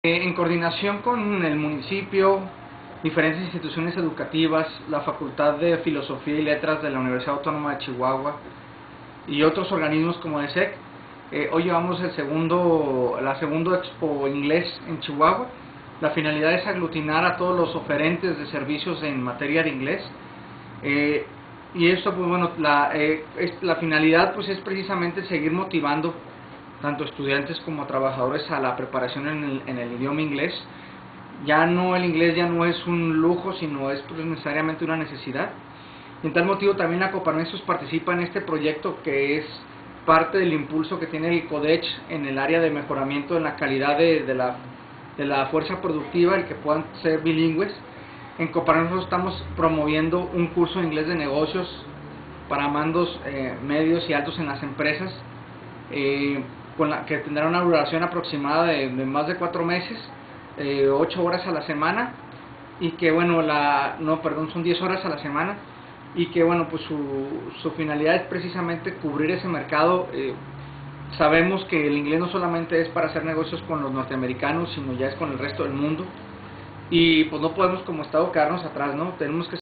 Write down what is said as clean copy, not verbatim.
En coordinación con el municipio, diferentes instituciones educativas, la Facultad de Filosofía y Letras de la Universidad Autónoma de Chihuahua y otros organismos como ESEC, hoy llevamos la segunda Expo Inglés en Chihuahua. La finalidad es aglutinar a todos los oferentes de servicios en materia de inglés. Y esto, pues bueno, la finalidad pues es precisamente seguir motivando tanto estudiantes como trabajadores a la preparación en el idioma inglés. El inglés ya no es un lujo, sino es pues, necesariamente una necesidad. Y en tal motivo también la Coparmesos participa en este proyecto que es parte del impulso que tiene el CODECH en el área de mejoramiento en la calidad de la fuerza productiva, el que puedan ser bilingües. En Coparmesos estamos promoviendo un curso de inglés de negocios para mandos medios y altos en las empresas, que tendrá una duración aproximada de más de 4 meses, 8 horas a la semana, y que bueno, son 10 horas a la semana, y que bueno, pues su finalidad es precisamente cubrir ese mercado. Sabemos que el inglés no solamente es para hacer negocios con los norteamericanos, sino ya es con el resto del mundo, y pues no podemos como Estado quedarnos atrás, ¿no? Tenemos que